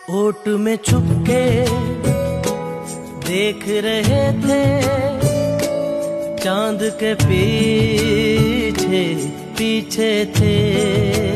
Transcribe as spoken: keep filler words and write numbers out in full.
ओट में छुपके देख रहे थे, चांद के पीछे पीछे थे।